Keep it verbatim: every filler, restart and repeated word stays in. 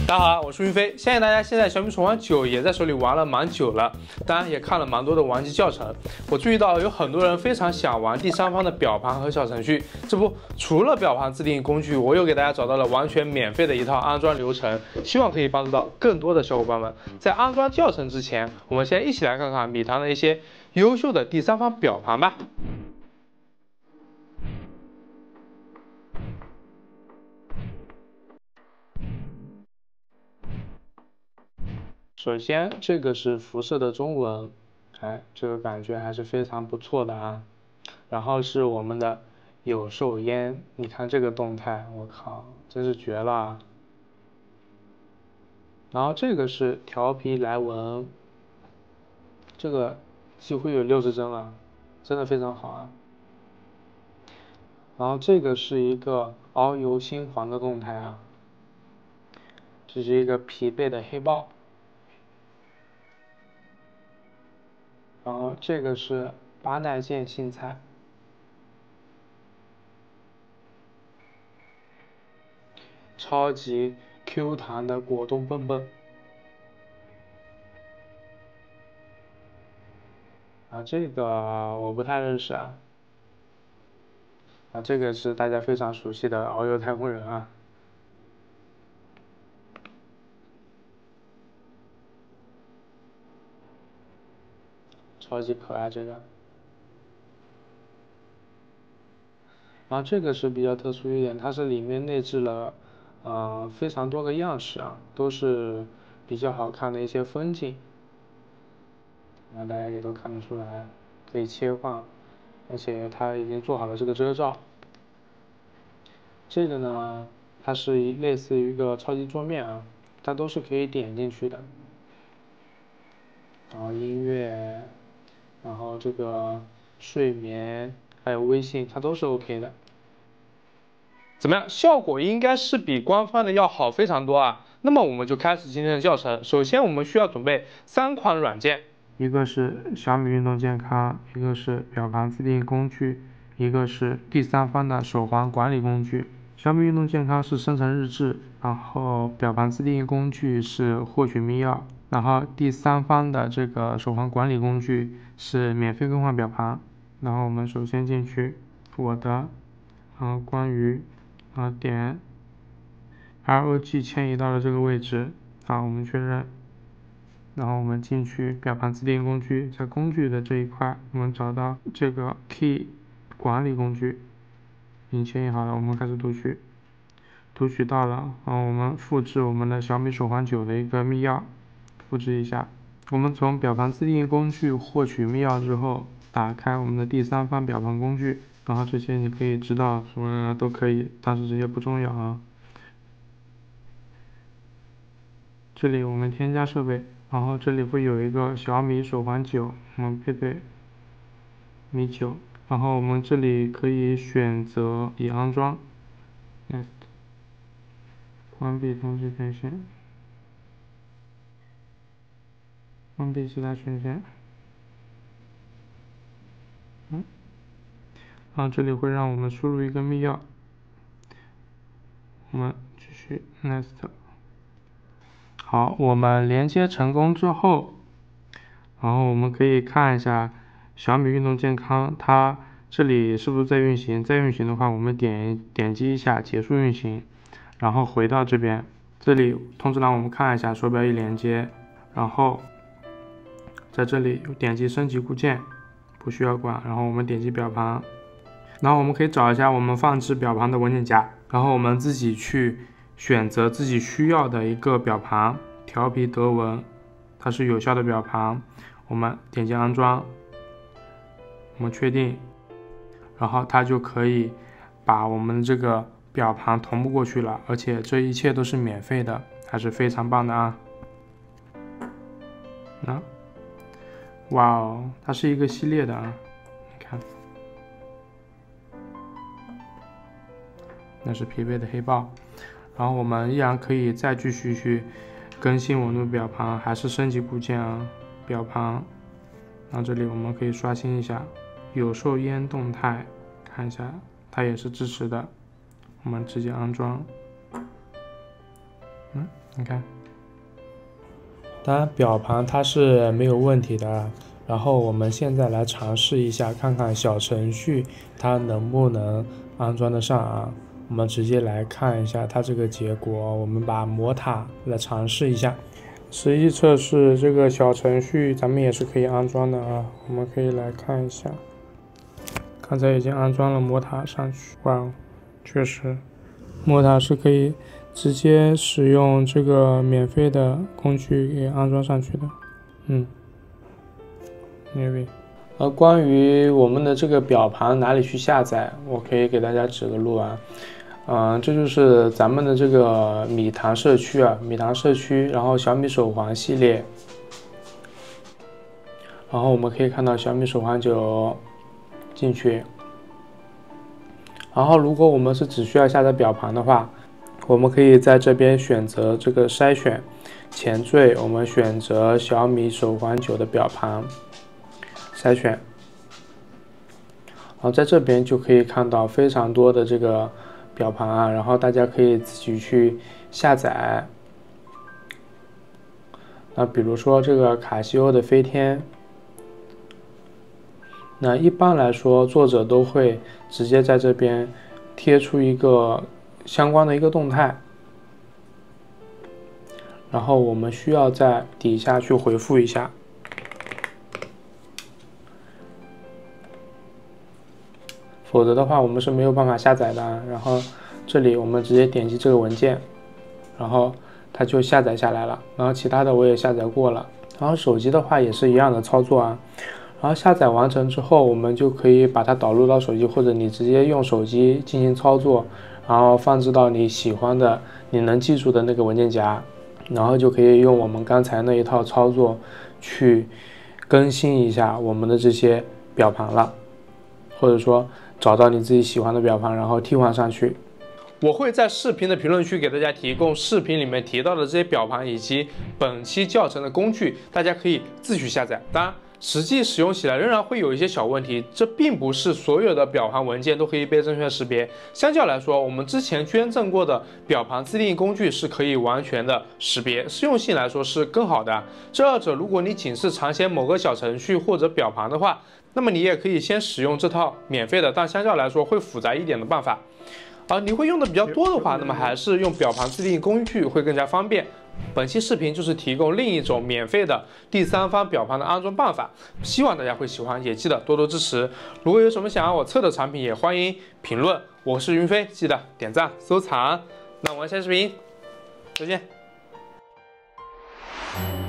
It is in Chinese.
大家好，我是云飞。相信大家现在小米手环九也在手里玩了蛮久了，当然也看了蛮多的玩机教程。我注意到有很多人非常想玩第三方的表盘和小程序，这不，除了表盘自定义工具，我又给大家找到了完全免费的一套安装流程，希望可以帮助到更多的小伙伴们。在安装教程之前，我们先一起来看看米团的一些优秀的第三方表盘吧。 首先，这个是辐射的中文，哎，这个感觉还是非常不错的啊。然后是我们的有寿烟，你看这个动态，我靠，真是绝了啊。然后这个是调皮来文，这个几乎有六十帧了，真的非常好啊。然后这个是一个遨游星环的动态啊，这是一个疲惫的黑豹。 然后这个是巴奈县杏菜，超级 Q 弹的果冻蹦蹦。啊，这个我不太认识啊。啊，这个是大家非常熟悉的遨游太空人啊。超级可爱这个。 然后这个是比较特殊一点，它是里面内置了，呃，非常多个样式啊，都是比较好看的一些风景。那大家也都看得出来，可以切换，而且它已经做好了这个遮罩。这个呢，它是一类似于一个超级桌面啊，它都是可以点进去的。然后音乐，然后这个睡眠，还有微信，它都是 OK 的。 怎么样？效果应该是比官方的要好非常多啊。那么我们就开始今天的教程。首先我们需要准备三款软件，一个是小米运动健康，一个是表盘自定义工具，一个是第三方的手环管理工具。小米运动健康是生成日志，然后表盘自定义工具是获取密钥，然后第三方的这个手环管理工具是免费更换表盘。然后我们首先进去我的，然后关于。 啊，点 R O G 迁移到了这个位置，好，我们确认，然后我们进去表盘自定义工具，在工具的这一块，我们找到这个 Key 管理工具，已经迁移好了，我们开始读取，读取到了，然后我们复制我们的小米手环九的一个密钥，复制一下，我们从表盘自定义工具获取密钥之后，打开我们的第三方表盘工具。 然后这些你可以知道什么都可以，但是这些不重要啊。这里我们添加设备，然后这里会有一个小米手环九，我们配对米九，然后我们这里可以选择已安装 ，next， 关闭通知权限，关闭其他权限，嗯。 然后这里会让我们输入一个密钥，我们继续 next。好，我们连接成功之后，然后我们可以看一下小米运动健康，它这里是不是在运行？在运行的话，我们点点击一下结束运行，然后回到这边，这里通知栏我们看一下手表已连接，然后在这里点击升级固件，不需要管，然后我们点击表盘。 然后我们可以找一下我们放置表盘的文件夹，然后我们自己去选择自己需要的一个表盘，调皮德文，它是有效的表盘，我们点击安装，我们确定，然后它就可以把我们这个表盘同步过去了，而且这一切都是免费的，还是非常棒的啊！那，哇哦，它是一个系列的啊，你看。 那是疲惫的黑豹，然后我们依然可以再继续去更新我们的表盘，还是升级固件啊，表盘。然后这里我们可以刷新一下有寿烟动态，看一下它也是支持的，我们直接安装嗯，你看，当然表盘它是没有问题的啊。然后我们现在来尝试一下，看看小程序它能不能安装得上啊。我们直接来看一下它这个结果，我们把魔塔来尝试一下。实际测试这个小程序咱们也是可以安装的啊，我们可以来看一下。刚才已经安装了魔塔上去，哇，确实，魔塔是可以直接使用这个免费的工具给安装上去的，嗯，牛逼。而关于我们的这个表盘哪里去下载，我可以给大家指个路啊。嗯、呃，这就是咱们的这个米堂社区啊，米堂社区，然后小米手环系列，然后我们可以看到小米手环九进去，然后如果我们是只需要下载表盘的话，我们可以在这边选择这个筛选前缀，我们选择小米手环九的表盘，筛选，然后在这边就可以看到非常多的这个表盘啊，然后大家可以自己去下载。那比如说这个卡西欧的飞天，那一般来说作者都会直接在这边贴出一个相关的一个动态，然后我们需要在底下去回复一下。否则的话我们是没有办法下载的。然后这里我们直接点击这个文件，然后它就下载下来了。然后其他的我也下载过了。然后手机的话也是一样的操作啊。然后下载完成之后，我们就可以把它导入到手机，或者你直接用手机进行操作，然后放置到你喜欢的、你能记住的那个文件夹，然后就可以用我们刚才那一套操作去更新一下我们的这些表盘了，或者说找到你自己喜欢的表盘，然后替换上去。我会在视频的评论区给大家提供视频里面提到的这些表盘以及本期教程的工具，大家可以自取下载。当然，实际使用起来仍然会有一些小问题，这并不是所有的表盘文件都可以被正确识别。相较来说，我们之前捐赠过的表盘自定义工具是可以完全的识别，实用性来说是更好的。这二者，如果你仅是尝鲜某个小程序或者表盘的话，那么你也可以先使用这套免费的，但相较来说会复杂一点的办法。啊，你会用的比较多的话，那么还是用表盘自定义工具会更加方便。本期视频就是提供另一种免费的第三方表盘的安装办法，希望大家会喜欢，也记得多多支持。如果有什么想要我测的产品，也欢迎评论。我是云飞，记得点赞收藏。那我们下视频再见。